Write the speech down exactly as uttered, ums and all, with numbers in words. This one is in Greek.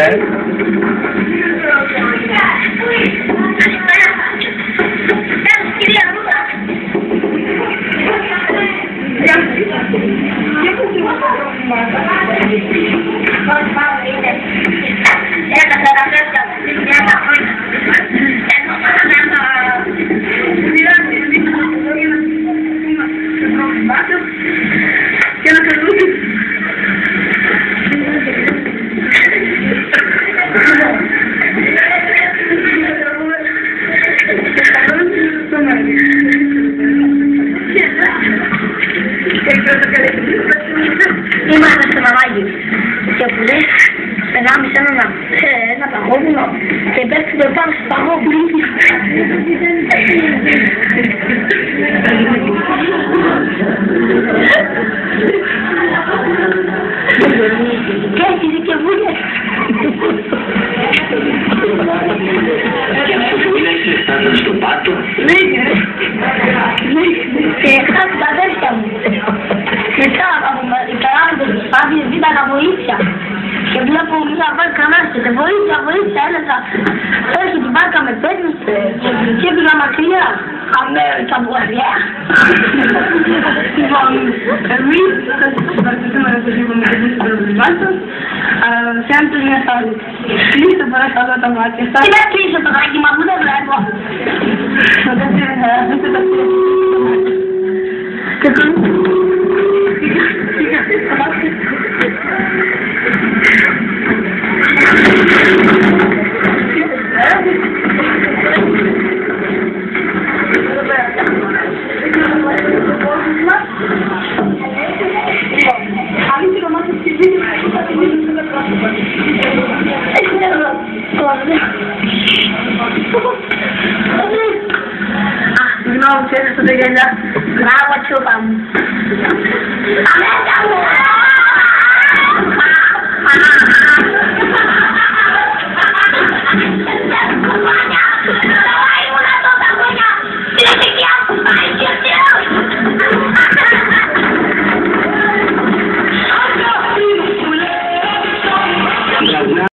Είμαστε στο μαμάκι και που λέει γάμισε ένα, ένα παγόβουνο και πέφτει πάνω στο παγόβουνο. Και έχεις και βούλες. Φτάσαμε στο πάτο. Και χάσει τα αδέρφια μου. Μετά οι καράβες τους πάθηκες ζήταγα βοήθεια. Και βλέπω μία βάρκα να έρχεται. Βοήθεια, βοήθεια, έλεγα. Όχι, την βάρκα με πέτρεσε. Και έπηγα μακριά. Αμέρικα βουαριά. Λοιπόν, εμείς θα συμπαρτηθούμε να σας είπαμε και εμείς το πρόβλημά σας. Θέλετε μια στάδη. Κλείστε παρακαλώ τα μάτια σας. Τι να κλείσω το δράκι μα, μου δεν βλέπω. Δεν θέλετε τα κλείσω. Και Συγγνώμη, ξέρετε το γυαλιά. Μπράβο, τσούπα μου.